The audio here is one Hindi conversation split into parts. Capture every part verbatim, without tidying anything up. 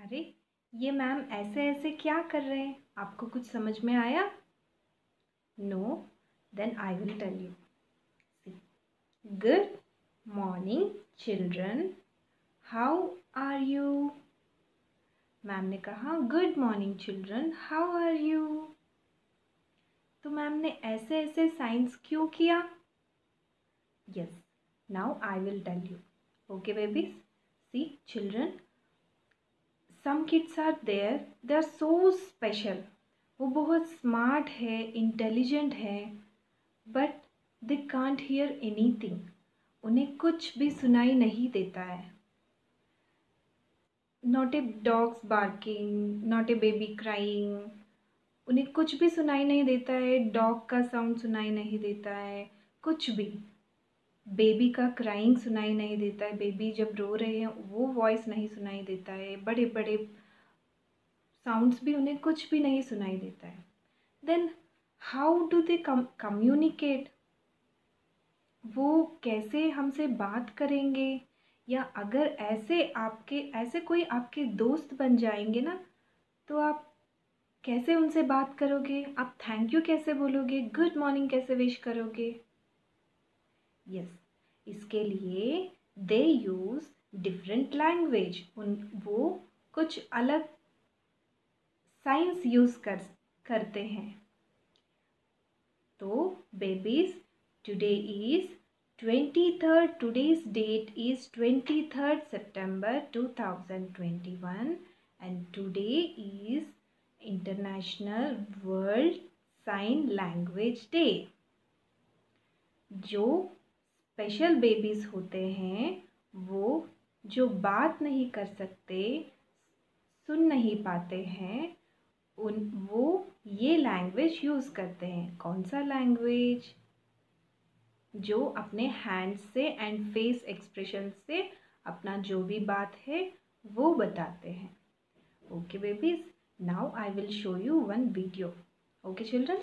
अरे ये मैम ऐसे ऐसे क्या कर रहे हैं, आपको कुछ समझ में आया? No, then I will tell you. Good morning children, how are you? Ma'am ने कहा good morning children, how are you? तो मैम ने ऐसे ऐसे साइंस क्यों किया? Yes, now I will tell you. Okay babies, see children, some kids are there, they are so special, वो बहुत स्मार्ट है, इंटेलिजेंट है, but they can't hear anything, उन्हें कुछ भी सुनाई नहीं देता है। Not a dogs barking, not a baby crying, उन्हें कुछ भी सुनाई नहीं देता है, डॉग का साउंड सुनाई नहीं देता है, कुछ भी। बेबी का क्राइंग सुनाई नहीं देता है, बेबी जब रो रहे हैं वो वॉइस नहीं सुनाई देता है, बड़े बड़े साउंड्स भी उन्हें कुछ भी नहीं सुनाई देता है। Then how do they communicate? वो कैसे हमसे बात करेंगे? या अगर ऐसे आपके ऐसे कोई आपके दोस्त बन जाएंगे ना, तो आप कैसे उनसे बात करोगे? आप थैंक यू कैसे बोलोगे? गुड मॉर्निंग कैसे विश करोगे? यस, इसके लिए दे यूज़ डिफरेंट लैंग्वेज, उन वो कुछ अलग साइंस यूज़ कर करते हैं। तो babies, today is twenty third, today's date is twenty-third September two thousand twenty-one and today is International World Sign Language Day। जो स्पेशल बेबीज़ होते हैं, वो जो बात नहीं कर सकते, सुन नहीं पाते हैं, उन वो ये लैंग्वेज यूज़ करते हैं। कौन सा लैंग्वेज? जो अपने हैंड्स से एंड फेस एक्सप्रेशन से अपना जो भी बात है वो बताते हैं। Okay babies, now I will show you one video. Okay children.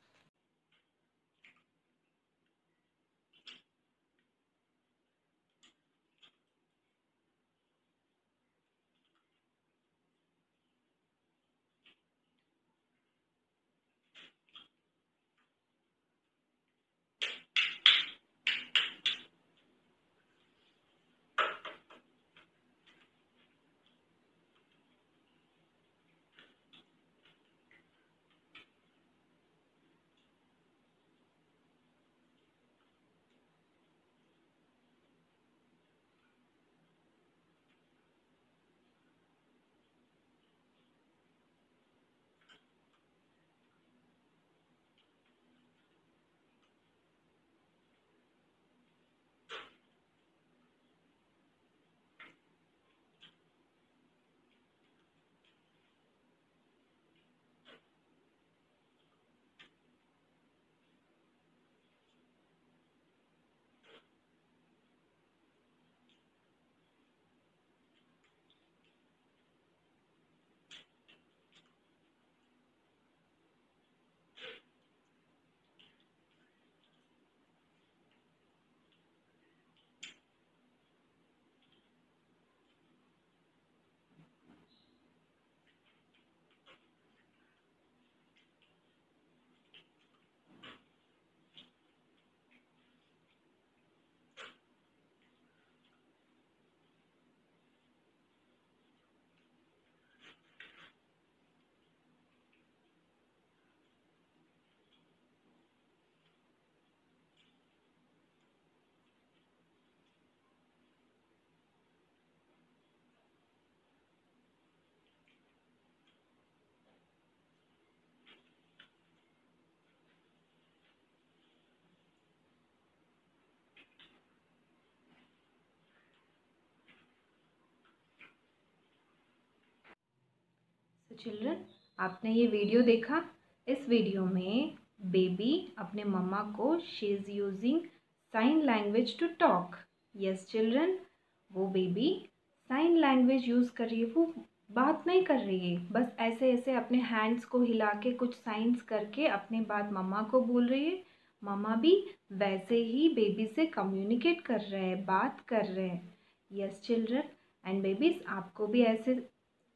तो चिल्ड्रन, आपने ये वीडियो देखा। इस वीडियो में बेबी अपने मम्मा को she is using sign language to talk. Yes children, वो बेबी साइन लैंग्वेज यूज़ कर रही है, वो बात नहीं कर रही है, बस ऐसे ऐसे अपने हैंड्स को हिला के कुछ साइंस करके अपनी बात मम्मा को बोल रही है। मम्मा भी वैसे ही बेबी से कम्युनिकेट कर रहे हैं, बात कर रहे हैं। यस चिल्ड्रन, एंड बेबीज, आपको भी ऐसे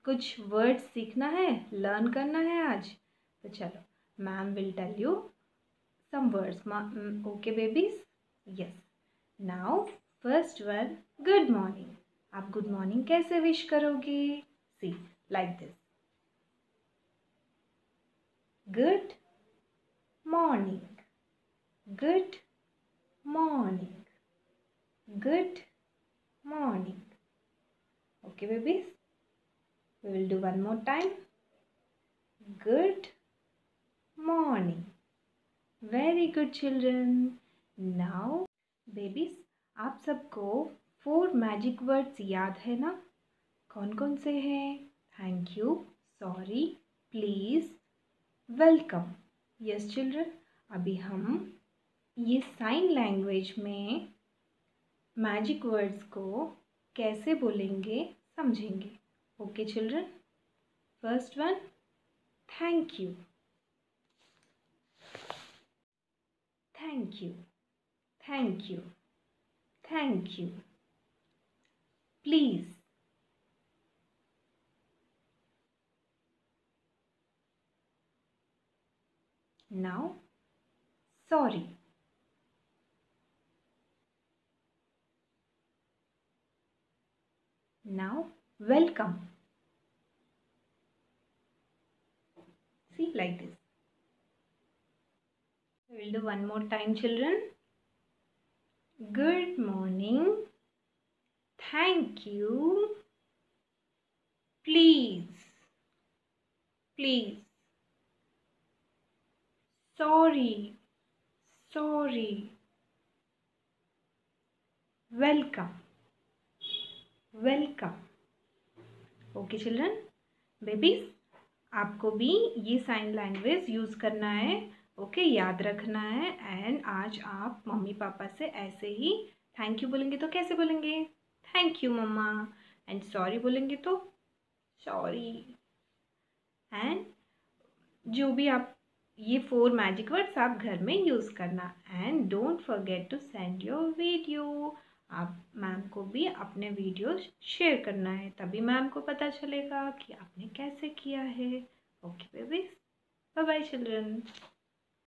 कुछ वर्ड्स सीखना है, लर्न करना है आज। तो चलो, ma'am will tell you some words. Okay babies? Yes. Now first word, good morning. आप गुड मॉर्निंग कैसे विश करोगे? See, like this. Good morning, good morning, good morning. Okay babies, we will do one more time. Good morning. Very good children. Now babies, आप सबको फोर मैजिक वर्ड्स याद है ना? कौन कौन से हैं? Thank you, sorry, please, welcome. Yes children, अभी हम ये साइन लैंग्वेज में मैजिक वर्ड्स को कैसे बोलेंगे समझेंगे। Okay children, first one, thank you. Thank you, thank you, thank you. Please, now sorry. Now welcome. See, like this. We will do one more time children. Good morning. Thank you. Please. Please. Sorry. Sorry. Welcome. Welcome. Okay children, babies आपको भी ये साइन लैंग्वेज यूज़ करना है। ओके okay, याद रखना है। एंड आज आप मम्मी पापा से ऐसे ही थैंक यू बोलेंगे तो कैसे बोलेंगे? Thank you mama. And sorry बोलेंगे तो सॉरी। एंड जो भी आप ये फोर मैजिक वर्ड्स आप घर में यूज़ करना। And don't forget to send your video. आप मैम को भी अपने वीडियो शेयर करना है, तभी मैम को पता चलेगा कि आपने कैसे किया है। Okay babies, bye bye children.